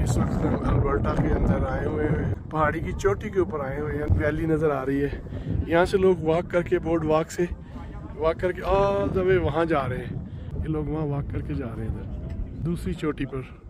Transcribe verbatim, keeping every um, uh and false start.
इस वक्त हम अल्बर्टा के अंदर आए हुए हैं, पहाड़ी की चोटी के ऊपर आए हुए हैं। वैली नज़र आ रही है, यहाँ से लोग वॉक करके बोर्ड वॉक से वॉक करके ऑल द वे वहाँ जा रहे हैं। ये लोग वहाँ वॉक करके जा रहे हैं इधर दूसरी चोटी पर।